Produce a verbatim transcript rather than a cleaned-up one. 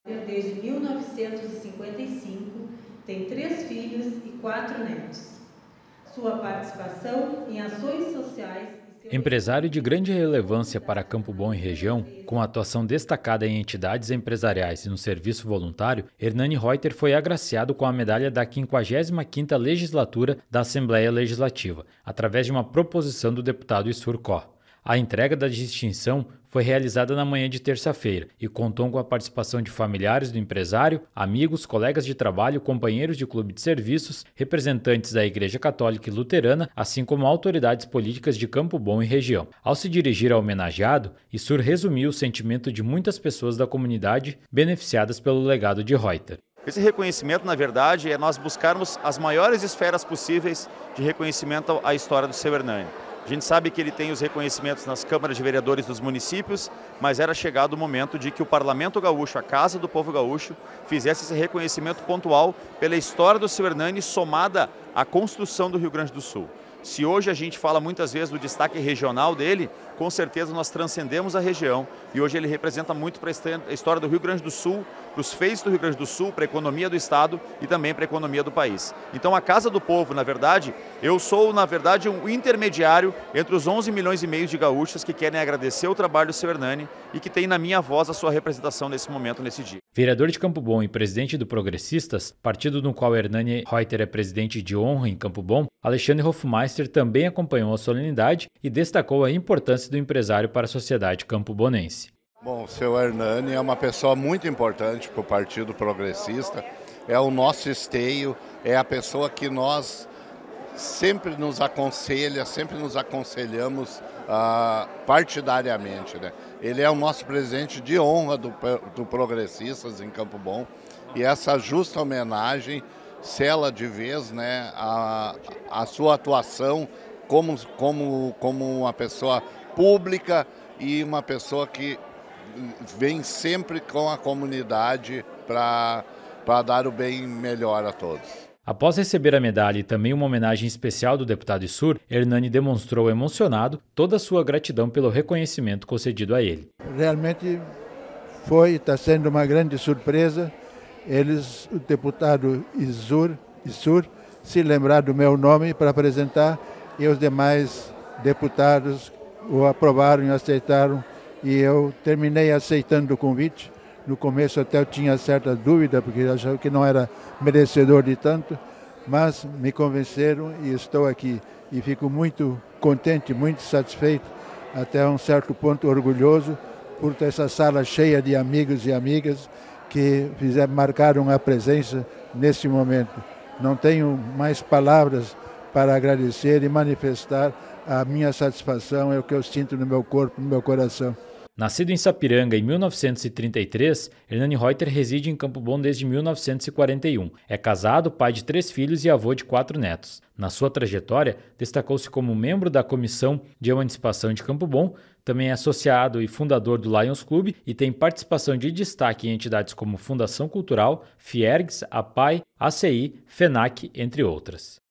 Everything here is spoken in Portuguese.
Desde mil novecentos e cinquenta e cinco, tem três filhos e quatro netos. Sua participação em ações sociais... Empresário de grande relevância para Campo Bom e região, com atuação destacada em entidades empresariais e no serviço voluntário, Hernani Reuter foi agraciado com a medalha da quinquagésima quinta Legislatura da Assembleia Legislativa, através de uma proposição do deputado Issur Có. A entrega da distinção foi realizada na manhã de terça-feira e contou com a participação de familiares do empresário, amigos, colegas de trabalho, companheiros de clube de serviços, representantes da Igreja Católica e Luterana, assim como autoridades políticas de Campo Bom e região. Ao se dirigir ao homenageado, Issur resumiu o sentimento de muitas pessoas da comunidade beneficiadas pelo legado de Reuter. Esse reconhecimento, na verdade, é nós buscarmos as maiores esferas possíveis de reconhecimento à história do seu Hernani. A gente sabe que ele tem os reconhecimentos nas câmaras de vereadores dos municípios, mas era chegado o momento de que o Parlamento Gaúcho, a Casa do Povo Gaúcho, fizesse esse reconhecimento pontual pela história do seu Hernani somada à construção do Rio Grande do Sul. Se hoje a gente fala muitas vezes do destaque regional dele, com certeza nós transcendemos a região e hoje ele representa muito para a história do Rio Grande do Sul, para os feitos do Rio Grande do Sul, para a economia do estado e também para a economia do país. Então a Casa do Povo, na verdade, eu sou na verdade um intermediário entre os onze milhões e meio de gaúchos que querem agradecer o trabalho do seu Hernani e que tem na minha voz a sua representação nesse momento, nesse dia. Vereador de Campo Bom e presidente do Progressistas, partido no qual Hernani Reuter é presidente de honra em Campo Bom, Alexandre Hofmeister também acompanhou a solenidade e destacou a importância do empresário para a sociedade campobonense. Bom, o seu Hernani é uma pessoa muito importante para o Partido Progressista, é o nosso esteio, é a pessoa que nós sempre nos aconselha, sempre nos aconselhamos uh, partidariamente, né? Ele é o nosso presidente de honra do, do Progressistas em Campo Bom e essa justa homenagem sela de vez, né, a, a sua atuação como, como, como uma pessoa pública e uma pessoa que vem sempre com a comunidade para para dar o bem melhor a todos. Após receber a medalha e também uma homenagem especial do deputado Issur, Hernani demonstrou emocionado toda a sua gratidão pelo reconhecimento concedido a ele. Realmente foi e está sendo uma grande surpresa eles, o deputado Issur, Issur se lembrar do meu nome para apresentar e os demais deputados o aprovaram e aceitaram e eu terminei aceitando o convite. No começo até eu tinha certa dúvida, porque eu achava que não era merecedor de tanto, mas me convenceram e estou aqui. E fico muito contente, muito satisfeito, até um certo ponto orgulhoso, por ter essa sala cheia de amigos e amigas que fizeram, marcaram a presença nesse momento. Não tenho mais palavras para agradecer e manifestar a minha satisfação, é o que eu sinto no meu corpo, no meu coração. Nascido em Sapiranga em mil novecentos e trinta e três, Hernani Reuter reside em Campo Bom desde mil novecentos e quarenta e um. É casado, pai de três filhos e avô de quatro netos. Na sua trajetória, destacou-se como membro da Comissão de Emancipação de Campo Bom, também é associado e fundador do Lions Clube e tem participação de destaque em entidades como Fundação Cultural, Fiergs, APAI, A C I, FENAC, entre outras.